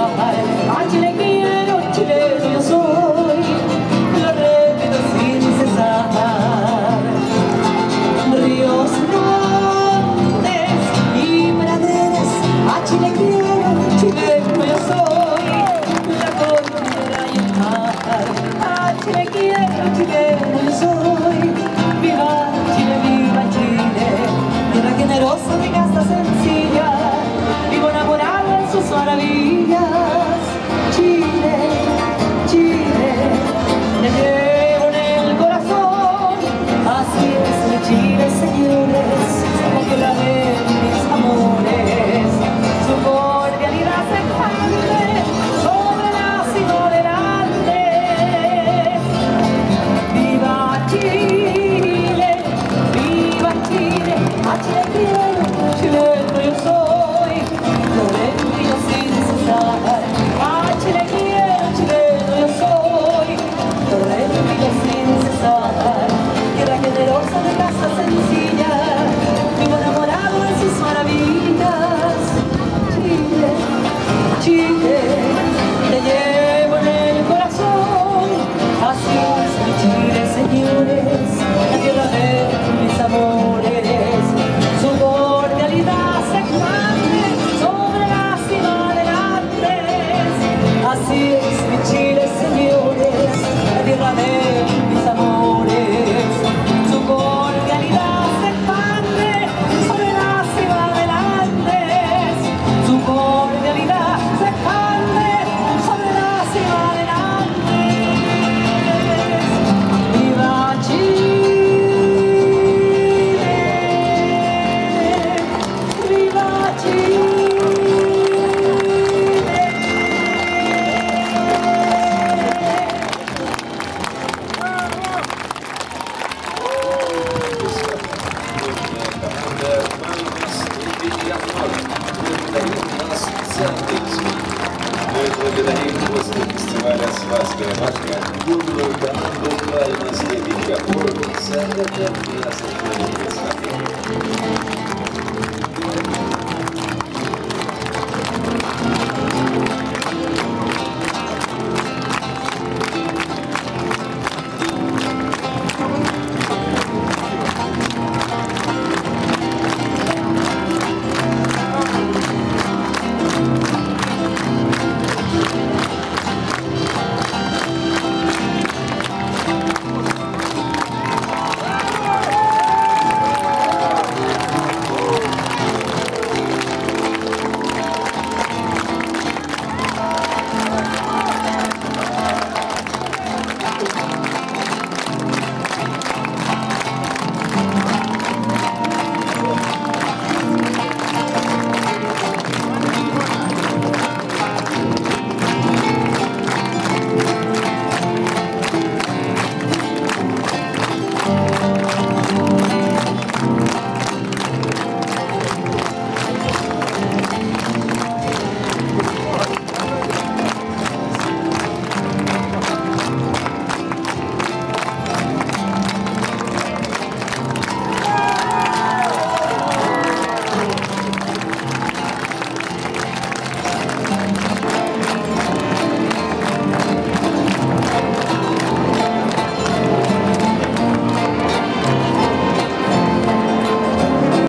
A Chile quiero, chileno yo soy, lo repito sin cesar. Ríos, montes y praderas, a Chile quiero, chileno yo soy, la cordillera y el mar. A Chile quiero, chileno yo soy, viva Chile, viva Chile, tierra generosa de casa sencilla, vivo enamorado en sus maravillas. Chile, Chile, me llevo en el corazón, así es mi Chile, señores, como que la de mis amores, su cordialidad se expande sobre las intolerantes. Viva Chile, viva Chile, a Chile quiero, chileno yo soy, lo brillo sin cesar. A Chile quiero, chileno yo soy, lo brillo sin cesar. Tierra generosa de casa sencilla, vivo enamorado de sus maravillas. Chile, Chile, te llevo en el corazón, así es mi Chile, señores, la tierra de mis amores, su cordialidad se expande sobre las intolerantes. Así es mi Chile, señores, la tierra de mis amores, su cordialidad se expande sobre las intolerantes, su cordialidad se expande sobre las intolerantes. Viva Chile, viva Chile. Мы благодарим после фестиваля «Спасская башня» бурную команду «Правильности Бичапур» за это красочное представление.